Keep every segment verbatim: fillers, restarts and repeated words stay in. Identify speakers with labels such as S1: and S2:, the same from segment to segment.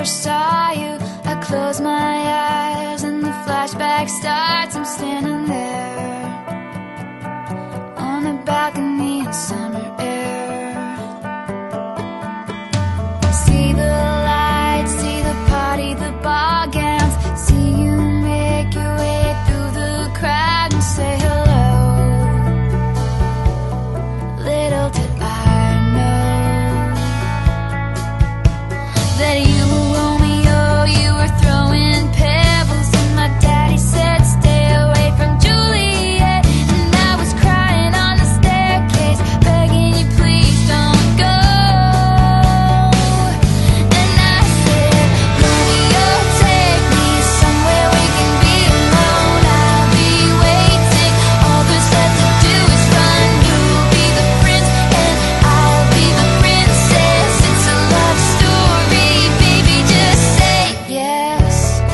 S1: first saw you, I close my eyes and the flashback starts. I'm standing there on a balcony in summer air. See the lights, see the party, the ball gowns. See you make your way through the crowd and say hello. Little did I know that you were Romeo, you were throwing pebbles, and my daddy said stay away from Juliet. And I was crying on the staircase, begging you please don't go. And I said, Romeo, take me somewhere we can be alone. I'll be waiting, all there's left to do is run. You'll be the prince and I'll be the princess. It's a love story, baby, just say yes.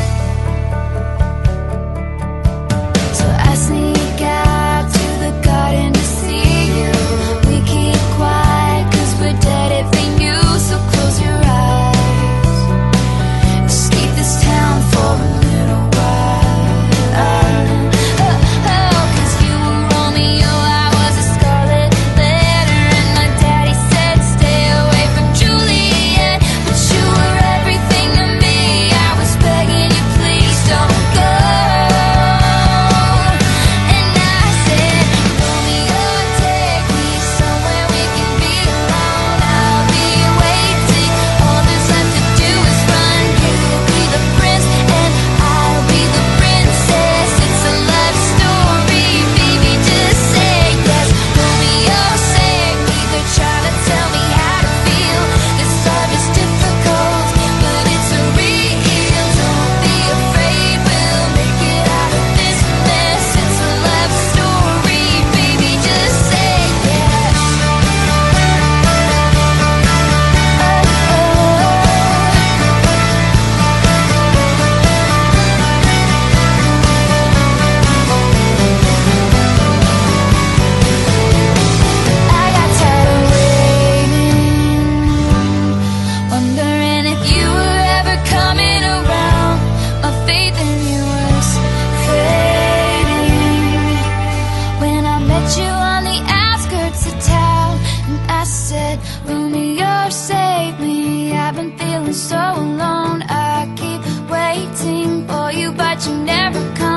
S1: So I sneak out to the garden to see you. We keep quiet cause we're dead if they knew. So close your eyes, escape this town for a little while. Oh, oh, cause you were Romeo, I was a scarlet letter, and my daddy said stay away from Juliet. But you were everything to me, I was begging you please don't go. And I said, Romeo, take me somewhere we can be alone. I'll be waiting, all there's left to do is run. You'll be the prince and I'll be the princess. It's a love story, baby, just say yes. Romeo, save me, they're trying to tell me how to feel. This love is difficult, but it's a real. Don't be afraid, we'll make it out of this mess. It's a love story, baby, just say yes. I got tired of waiting, wondering if you were ever coming around. My faith in you was fading when I met you on the outskirts of town. And I said, Romeo, save me, I've been feeling so alone. I keep waiting for you, but you never come.